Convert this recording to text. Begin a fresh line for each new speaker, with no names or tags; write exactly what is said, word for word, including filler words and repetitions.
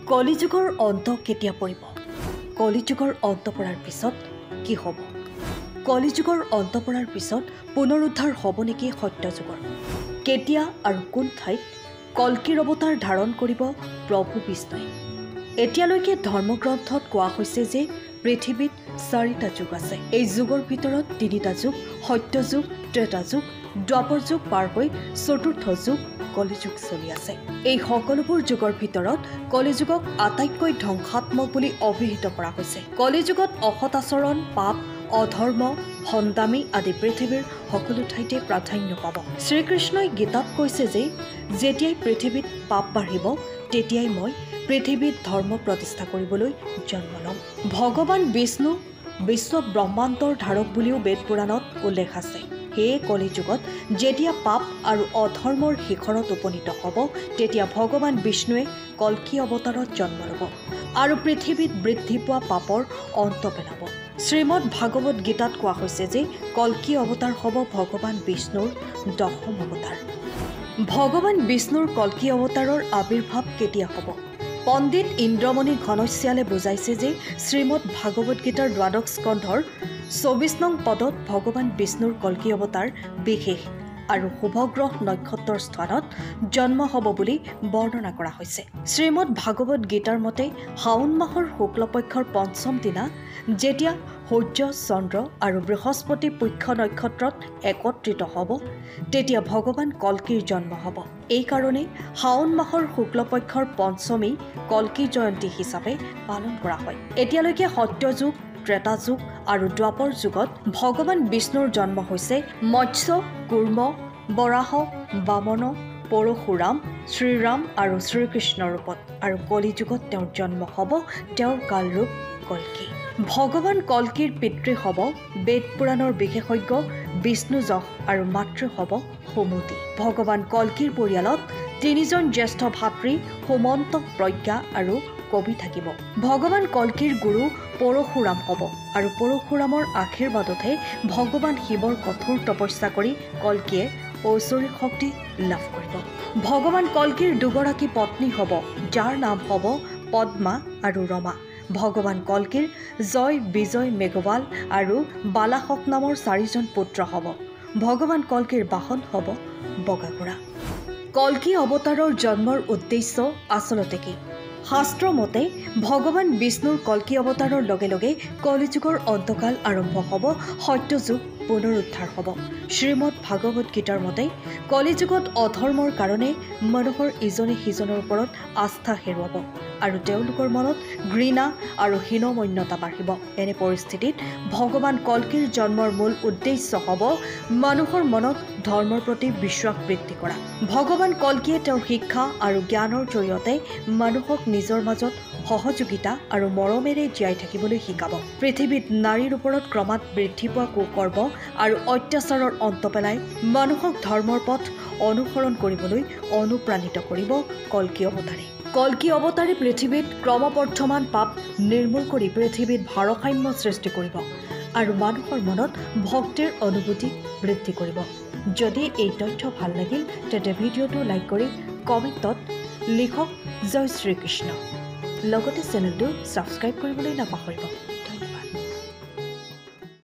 কলিযুগৰ অন্ত কেতিয়া পৰিব? কলিযুগৰ অন্ত পৰাৰ পিছত কি হ'ব? কলিযুগৰ অন্ত পৰাৰ পিছত পুনৰুদ্ধাৰ হ'ব নেকি সত্যযুগৰ? কেতিয়া আৰু কোন ঠাইত কল্কিৰ অৱতাৰ ধাৰণ কৰিব প্ৰভু বিষ্ণুৱে? এতিয়ালৈকে ধৰ্মগ্ৰন্থত কোৱা হৈছে যে পৃথিৱীত চাৰিটা যুগ আছে। এই যুগৰ ভিতৰত তিনিটা যুগ সত্যযুগ, ত্ৰেতা যুগ, দ্বাপৰ যুগ পাৰ হৈ চতুৰ্থ যুগ কলিযুগ চলি আছে। এই সকলোবোৰ যুগৰ ভিতৰত কলিযুগক আটাইতকৈ ধ্বংসাত্মক বুলি অভিহিত কৰা হৈছে। কলিযুগত অসৎ আচৰণ, পাপ, অধৰ্ম, ভণ্ডামি আদি পৃথিৱীৰ সকলো ঠাইতে প্ৰাধান্য পাব। শ্ৰীকৃষ্ণই গীতাত কৈছে যে যেতিয়াই পৃথিৱীত পাপ বাঢ়িব তেতিয়াই মই পৃথিৱীত ধৰ্ম প্ৰতিষ্ঠা কৰিবলৈ জন্ম ল'ম। ভগৱান বিষ্ণু বিশ্ব ব্ৰহ্মাণ্ডৰ ধাৰক বুলিও বেদ পুৰাণত উল্লেখ আছে। সেয়ে কলিযুগত যেতিয়া পাপ আৰু অধৰ্মৰ শিখৰত উপনীত হ'ব তেতিয়া ভগৱান বিষ্ণুৱে কল্কি অৱতাৰত জন্ম ল'ব আৰু পৃথিৱীত বৃদ্ধি পোৱা পাপৰ অন্ত পেলাব। শ্ৰীমদ ভাগৱত গীতাত কোৱা হৈছে যে কল্কি অৱতাৰ হ'ব ভগৱান বিষ্ণুৰ দশম অৱতাৰ। ভগৱান বিষ্ণুৰ কল্কি অৱতাৰৰ আৱিৰ্ভাৱ কেতিয়া হ'ব? পণ্ডিত ইন্দ্ৰমণি ঘনশ্যালে বুজাইছে যে শ্ৰীমদ ভাগৱত গীতাৰ দ্বাদশ স্কন্ধৰ চৌবিছ নং পদত ভগৱান বিষ্ণুৰ কল্কি অৱতাৰ বিশেষ আৰু শুভগ্ৰহ নক্ষত্ৰৰ স্থানত জন্ম হ'ব বুলি বৰ্ণনা কৰা হৈছে। শ্ৰীমদ ভাগৱত গীতাৰ মতে শাওণ মাহৰ শুক্লপক্ষৰ পঞ্চম দিনা যেতিয়া সূৰ্য, চন্দ্ৰ আৰু বৃহস্পতি পক্ষ নক্ষত্ৰত একত্ৰিত হ'ব তেতিয়া ভগৱান কল্কিৰ জন্ম হ'ব। এইকাৰণে শাওণ মাহৰ শুক্লপক্ষৰ পঞ্চমী কল্কি জয়ন্তী হিচাপে পালন কৰা হয়। এতিয়ালৈকে সত্যযুগ, ত্ৰেতা যুগ আৰু দ্বাপৰ যুগত ভগৱান বিষ্ণুৰ জন্ম হৈছে মৎস্য, কুৰ্ম, বৰাহ, বামন, পৰশুৰাম, শ্ৰীৰাম আৰু শ্ৰীকৃষ্ণৰ ৰূপত আৰু কলিযুগত তেওঁৰ জন্ম হ'ব তেওঁৰ কালৰূপ কল্কি। ভগৱান কল্কিৰ পিতৃ হ'ব বেদ পুৰাণৰ বিশেষজ্ঞ বিষ্ণু যশ আৰু মাতৃ হ'ব সুমতি। ভগৱান কল্কিৰ পৰিয়ালত তিনিজন জ্যেষ্ঠ ভাতৃ সুমন্ত, প্ৰজ্ঞা আৰু কবি থাকিব। ভগৱান কল্কিৰ গুৰু পৰশুৰাম হ'ব আৰু পৰশুৰামৰ আশীৰ্বাদতহে ভগৱান শিৱৰ কঠোৰ তপস্যা কৰি কল্কিয়ে ঐশ্বৰিক শক্তি লাভ কৰিব। ভগৱান কল্কিৰ দুগৰাকী পত্নী হ'ব যাৰ নাম হ'ব পদ্মা আৰু ৰমা। ভগৱান কল্কিৰ জয়, বিজয়, মেঘৱাল আৰু বালাসক নামৰ চাৰিজন পুত্ৰ হ'ব। ভগৱান কল্কিৰ বাহন হ'ব বগা ঘোঁৰা। কল্কি অৱতাৰৰ জন্মৰ উদ্দেশ্য আচলতে কি? শাস্ত্ৰ মতে ভগৱান বিষ্ণুৰ কল্কি অৱতাৰৰ লগে লগে কলিযুগৰ অন্তকাল আৰম্ভ হ'ব, সত্যযুগ পুনৰুদ্ধাৰ হ'ব। শ্ৰীমদ ভাগৱত গীতাৰ মতে কলিযুগত অধৰ্মৰ কাৰণে মানুহৰ ইজনে সিজনৰ ওপৰত আস্থা হেৰুৱাব আৰু তেওঁলোকৰ মনত ঘৃণা আৰু হীনমন্যতা বাঢ়িব। এনে পৰিস্থিতিত ভগৱান কল্কিৰ জন্মৰ মূল উদ্দেশ্য হ'ব মানুহৰ মনত ধৰ্মৰ প্ৰতি বিশ্বাস বৃদ্ধি কৰা। ভগৱান কল্কিয়ে তেওঁৰ শিক্ষা আৰু জ্ঞানৰ জৰিয়তে মানুহক নিজৰ মাজত সহযোগিতা আৰু মৰমেৰে জীয়াই থাকিবলৈ শিকাব। পৃথিৱীত নাৰীৰ ওপৰত ক্ৰমাৎ বৃদ্ধি পোৱা কুকৰ্ম আৰু অত্যাচাৰৰ অন্ত পেলাই মানুহক ধৰ্মৰ পথ অনুসৰণ কৰিবলৈ অনুপ্ৰাণিত কৰিব কল্কি অৱতাৰে। কল্কি অৱতাৰে পৃথিৱীত ক্ৰমবৰ্ধমান পাপ নিৰ্মূল কৰি পৃথিৱীত ভাৰসাম্য সৃষ্টি কৰিব আৰু মানুহৰ মনত ভক্তিৰ অনুভূতি বৃদ্ধি কৰিব। যদি এই তথ্য ভাল লাগিল তেন্তে ভিডিঅ'টো লাইক কৰি কমেণ্টত লিখক জয় শ্ৰীকৃষ্ণ। লগতে চেনেলটো ছাবস্ক্ৰাইব কৰিবলৈ নাপাহৰিব।